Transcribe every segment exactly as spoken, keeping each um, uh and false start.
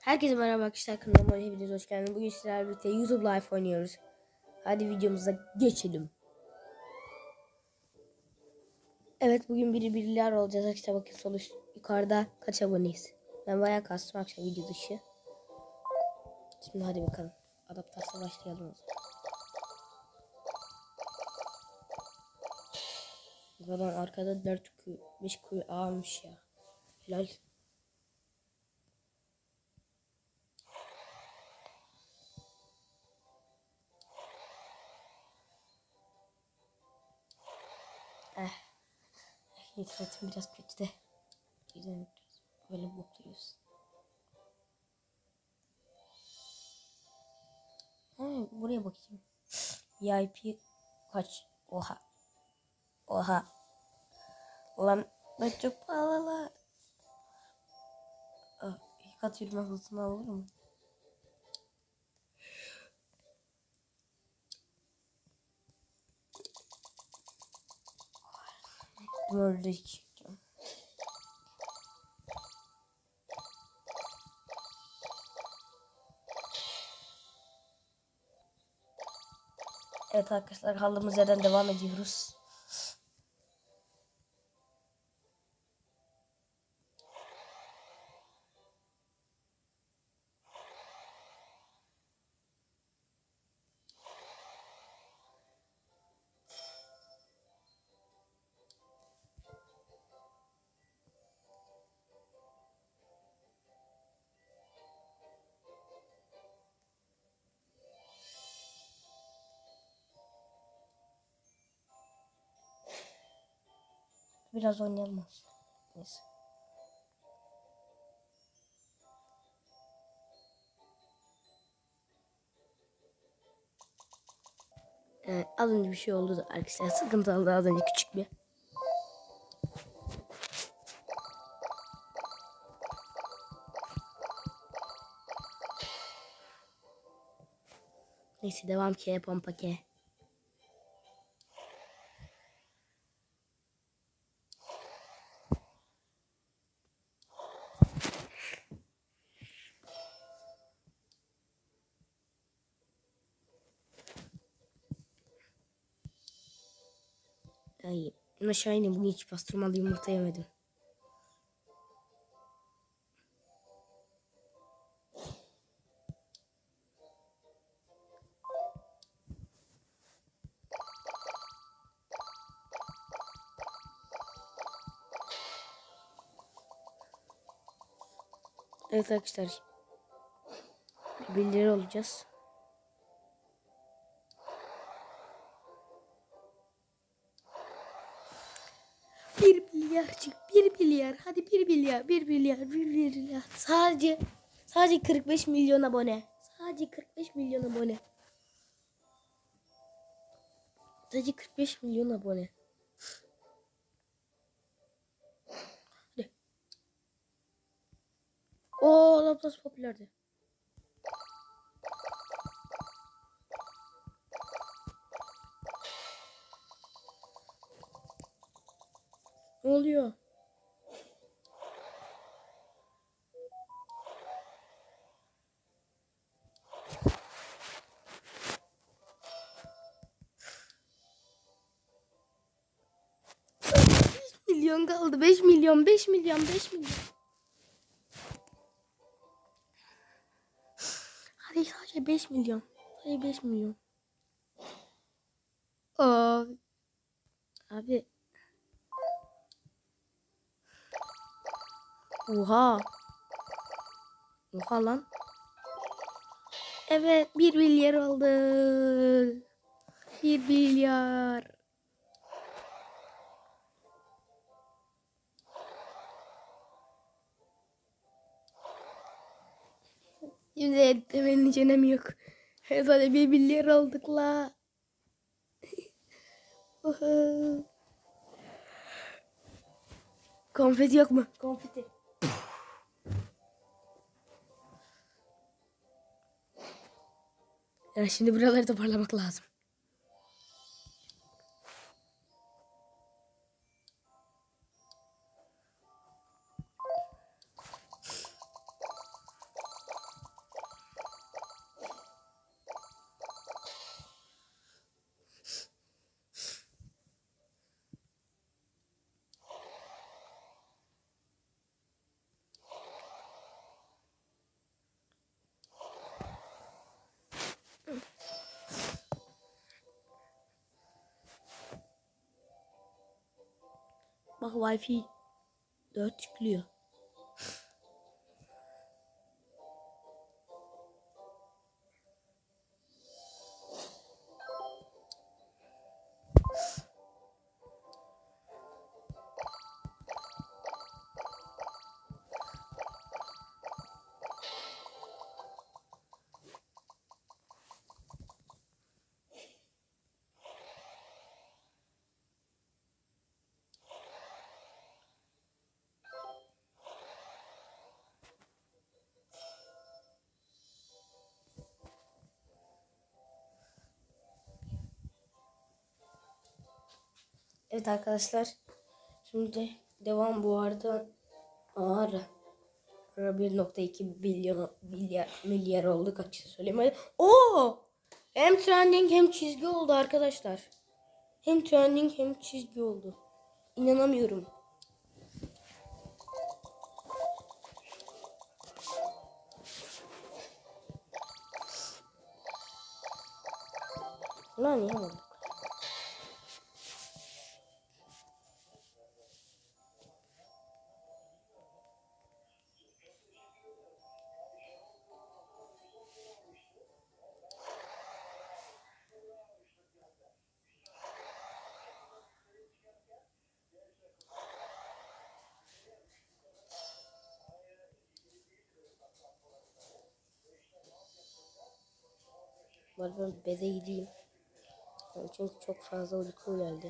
Herkese merhaba arkadaşlar, kanalıma hepiniz hoş geldiniz. Bugün sizlerle birlikte YouTube Live oynuyoruz. Hadi videomuza geçelim. Evet, bugün biri birler olacağız arkadaşlar. Bakın sol üst yukarıda kaç aboneyiz. Ben bayağı kastım akşam video dışı. Şimdi hadi bakalım. Adaptasyon başlayalım o zaman. Bu adam arkada dört kuyu beş kuyu almış ya. Helal. Eh. İnternetim biraz kötü de. O yüzden böyle mutluyuz. Ha, buraya bakayım. V I P kaç? Oha. Oha. Ulan ben çok pahalı. Ah, ilk at yürüme hızını alır mı? Böyle çekeceğim. Evet arkadaşlar, kaldığımız yerden devam ediyoruz. Biraz oynayalım. Neyse. Ee, az önce bir şey oldu da arkadaşlar, sıkıntı oldu az önce, küçük bir. Neyse, devam ki pompa ki. Ay, ben aşağı ineyim, bugün hiç pastırmalı yumurta yemedim. Evet arkadaşlar, birileri olacağız. Bir milyar çık, bir milyar, hadi bir milyar, bir milyar, bir milyar. Sadece, sadece kırk beş milyon abone. Sadece kırk beş milyon abone. Sadece kırk beş milyon abone. Hadi. Oo, Laplace popülerdi. Ne oluyor? beş milyon kaldı. beş milyon, beş milyon, beş milyon. Hadi sadece beş milyon. Sadece beş milyon. Aa, abi. Oha. Oha lan. Evet, bir milyar oldu. Bir milyar. Şimdi etmenin içinem yok. Sadece bir milyar olduk la. Konfeti yok mu? Konfeti. Yani şimdi buraları toparlamak lazım. Bak Wi-Fi dört çıkıyor. Evet arkadaşlar. Şimdi devam bu arada. Ağır. bir nokta iki milyon milyar milyar oldu, kaç şey söyleyeyim. Hadi. Oo! Hem trending hem çizgi oldu arkadaşlar. Hem trending hem çizgi oldu. İnanamıyorum. Lan niye oldu? Var ben beze gideyim. Yani çünkü çok fazla uyku geldi.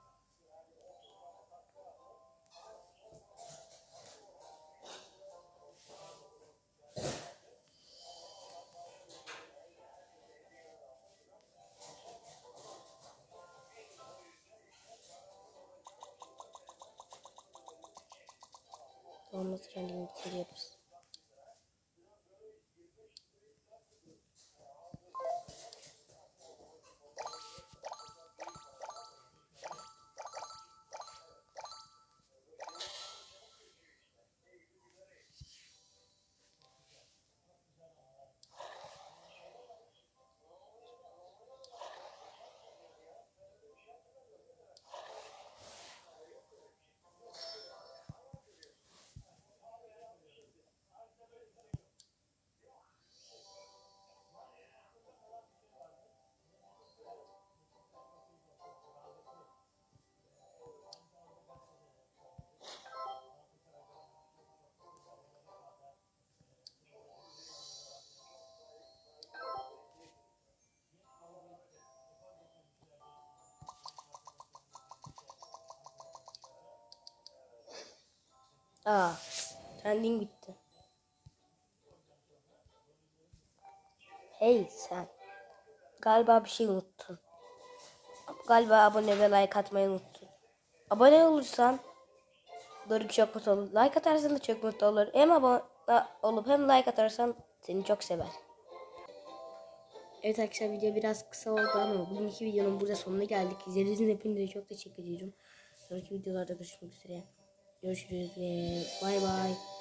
Tamam, trending bitiriyoruz. Aa, trending bitti. Hey sen. Galiba bir şey unuttun. Galiba abone ve like atmayı unuttun. Abone olursan Doruk çok mutlu olur. Like atarsan da çok mutlu olur. Hem abone olup hem like atarsan seni çok sever. Evet arkadaşlar, video biraz kısa oldu ama bugünkü videonun burada sonuna geldik. İzlediğiniz için hepinize çok teşekkür ediyorum. Sonraki videolarda görüşmek üzere. Görüşürüz ve bay bay.